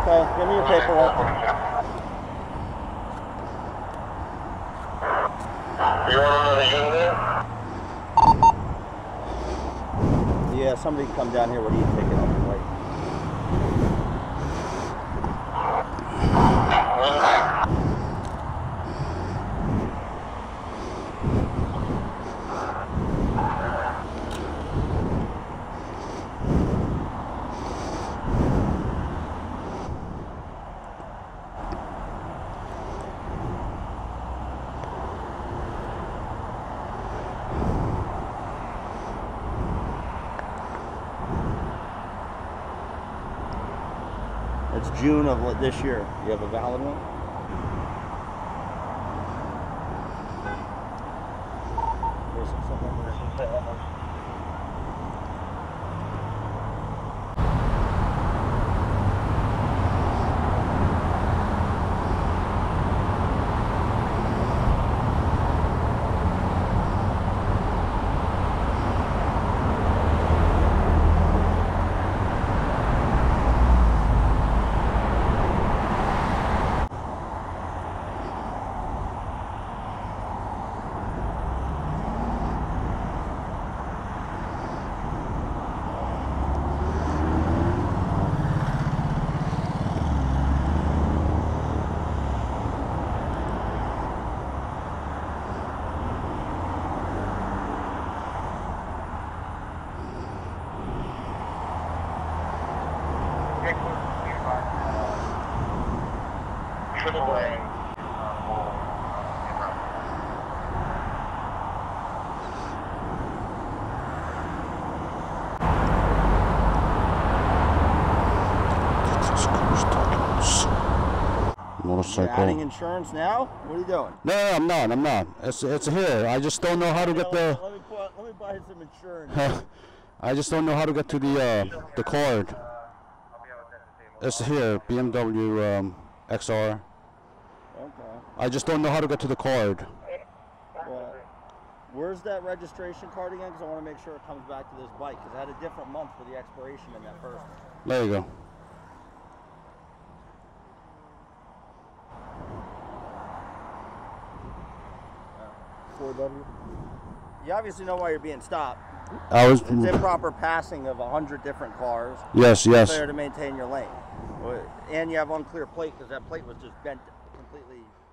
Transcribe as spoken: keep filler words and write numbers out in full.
Okay, give me your paperwork. You want another unit? Yeah, somebody can come down here with an e-ticket on the way. It's June of what, this year. You have a valid one? There's something there. Motorcycle. You're adding insurance now? What are you doing? No, no, I'm not. I'm not. It's it's here. I just don't know how to get the. Let me put, let me buy some insurance. I just don't know how to get to the uh, the card. It's here, B M W um, X R. Okay. I just don't know how to get to the card. Well, where's that registration card again? Because I want to make sure it comes back to this bike. Because I had a different month for the expiration than that first one. There you go. four W. You obviously know why you're being stopped. I was. It's improper passing of a hundred different cars. Yes, yes. Failure to maintain your lane, and you have unclear plate because that plate was just bent completely.